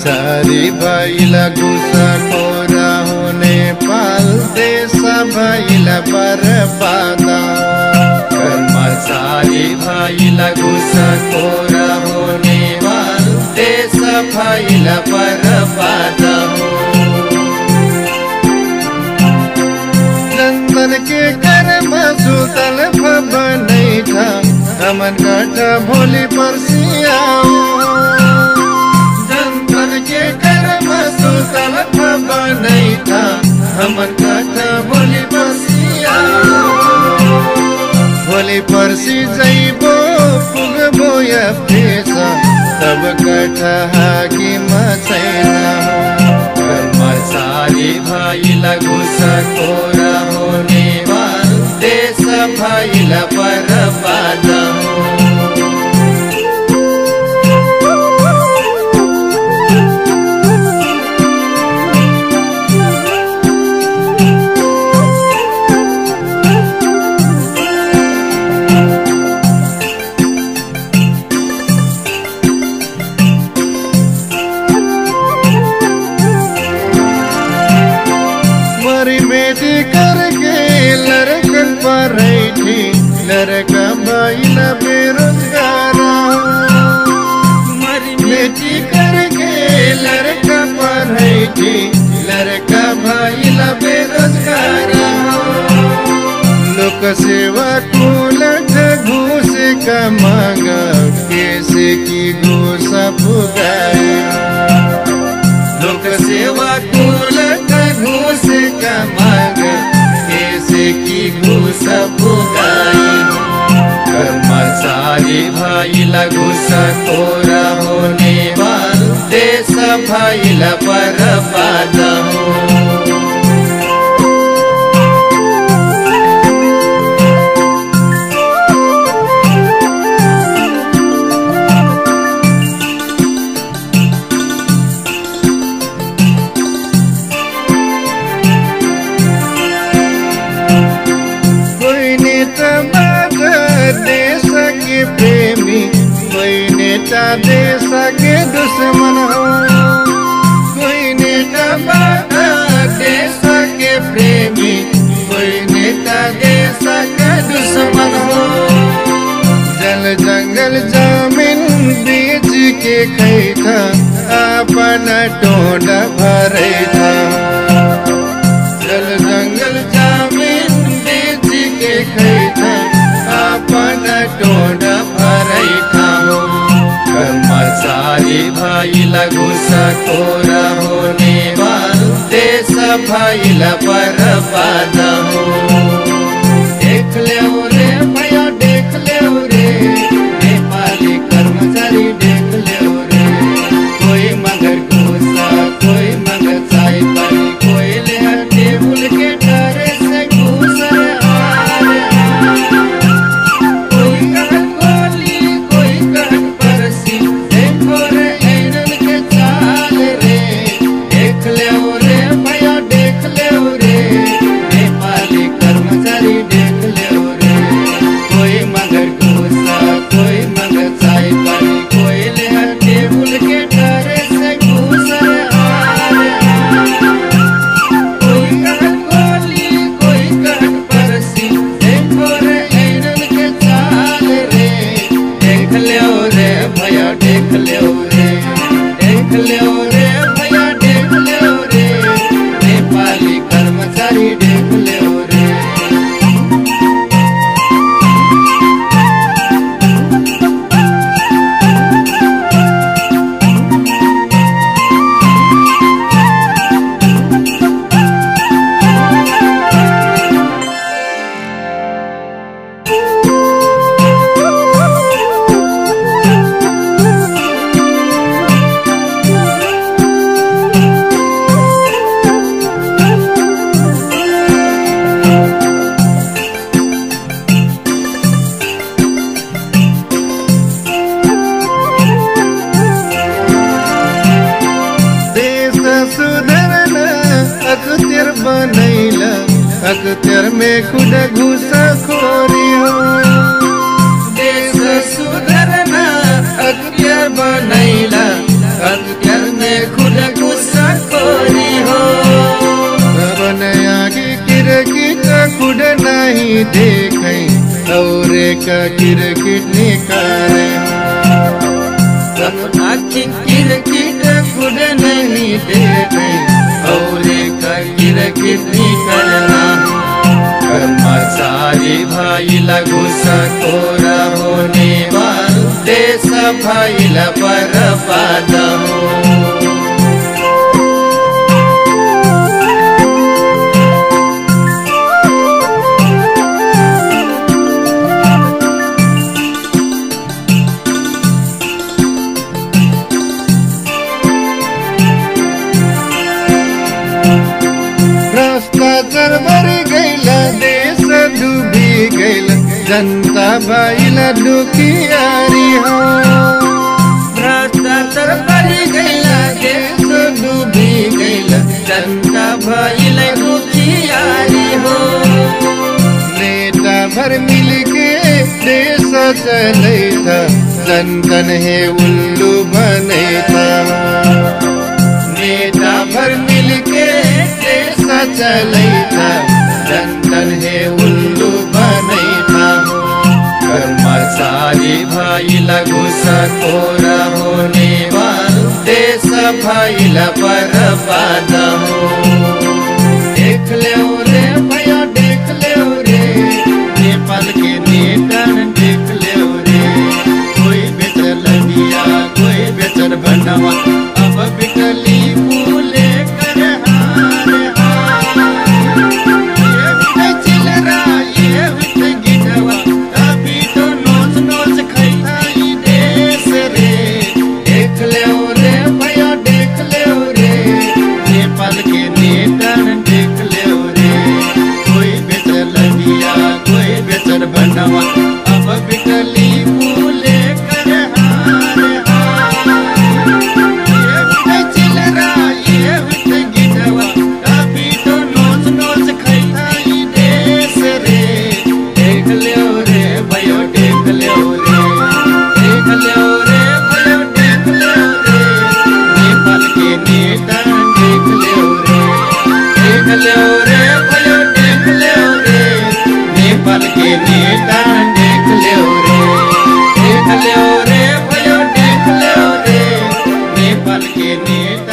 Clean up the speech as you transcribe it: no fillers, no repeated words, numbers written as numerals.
कर्मचारी भइला घुसखोर हो नेपाल देश भइला बर्बाद। कर्मचारी भइला घुसखोर हो नेपाल देश भइला बर्बाद। जनता के कर्म सुतल भवनै था हमन काटा भोली परसियाओ। जनता के कर्म सुतल भवनै था हमन काटा भोली परसियाओ। भोली परसी जइबो पुगबो या पेसा तब कथा हाकिम छैन। कर्मचारी भइला घुसखोर हो नेपाल देश भइला बर्बाद। बेटी करके लड़कन पर थी लड़का भइला बेरोजगार। मरी बेटी करके लड़का पर थी लड़का भइला बेरोजगार। लोक सेवा कुलठ घूस का मांग कैसे की घूस पुगाए। लोक सेवा कुलठ घूस का मांग कैसे की घूस पुगाई। कर्मचारी भइला घुसखोर हो नेपाल देश भइला बर्बाद। देश के प्रेमी कोई नेता देश के दुश्मन हो। कोई नेता देश के प्रेमी कोई नेता देश का दुश्मन हो। जल जंगल जमीन बेच के खैथा अपन टोंड भरे था। जल जंगल जमीन बेच के खैथा अपन टोंड भरै ठाओ। कर्मचारी भइला घुसखोर हो नेपाल देश भइला बर्बाद। देख ल्याउ रे भैया देख ल्याउ रे नेपाली कर्मचारी देख ल्याउ रे। कोही मगर घुस कोही मगर चाय पानी कोही ले टेबुल के डरे से घुस अख्तियार में खुद घुसखोरी हो। देश सुधरना अख्तियार बनैला अख्तियार में नहीं देखे और का किरकिट निकाले आखी किरकिट खुद नहीं देखे और का किरकिट निकलना कर्मचारी भाई घुसखोर होने वाला देश भाई बर्बाद हो भ्रष्टाचार भरी गैला देश डूबी गैला जनता भइला दुखियारी हो भ्रष्टाचार भरी गैला देश डूबी गैला जनता भइला दुखियारी हो नेता भर मिलके देश चले था जनगण है उल्लू बने था नेता भर मिलके चले था जनगण है उल्लू बने था कर्मचारी भाई घुसखोर होने वाला देश भाई बर्बाद हो देख ले रे भैया देख ले रे नेपाल के नेता देख ले रे कोई बेचर लगिया कोई बेचर बनवा अब बिकली फूले कर बनवा अब बिकली फूले कर ये चिल रहा ये गिटवा अभी तो नोच नोच खैता ई देश रे देख लो रे भयो देख लो रे देख लो रे भयो देख लो रे नेपाल के नेता देख लो रे देख लो रे भयो देख लो रे नेपाल के नेता देख लो रे भयो देख लो रे नेपाल के नेता